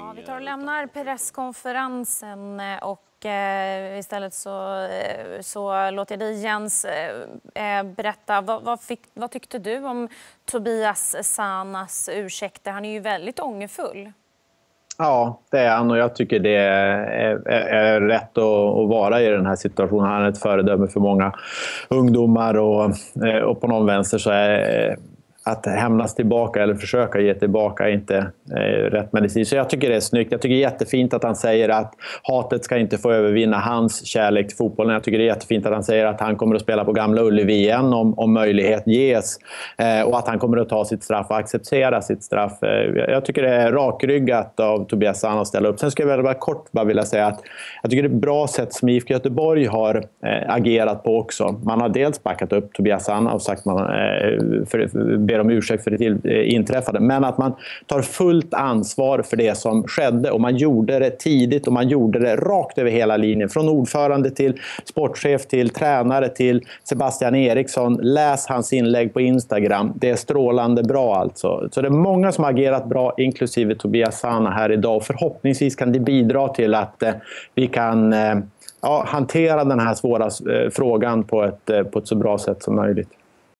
Ja, vi tar och lämnar presskonferensen och istället så låter jag dig, Jens, berätta. Vad tyckte du om Tobias Sanas ursäkter? Han är ju väldigt ångerfull. Ja, det är han, och jag tycker det är rätt att vara i den här situationen. Han är ett föredöme för många ungdomar och på någon vänster så är att hämnas tillbaka eller försöka ge tillbaka är inte rätt medicin. Så jag tycker det är snyggt. Jag tycker det är jättefint att han säger att hatet ska inte få övervinna hans kärlek till fotbollen. Jag tycker det är jättefint att han säger att han kommer att spela på Gamla Ullevi igen om möjlighet ges. Och att han kommer att ta sitt straff och acceptera sitt straff. Jag tycker det är rakryggat av Tobias Sana att ställa upp. Sen ska jag bara kort vilja säga att jag tycker det är ett bra sätt som IFK Göteborg har agerat på också. Man har dels backat upp Tobias Sana och sagt man ber om ursäkt för det inträffade, men att man tar fullt ansvar för det som skedde, och man gjorde det tidigt och man gjorde det rakt över hela linjen, från ordförande till sportchef till tränare till Sebastian Eriksson. Läs hans inlägg på Instagram, det är strålande bra alltså. Så det är många som har agerat bra, inklusive Tobias Sana här idag, och förhoppningsvis kan det bidra till att vi kan hantera den här svåra frågan på ett så bra sätt som möjligt.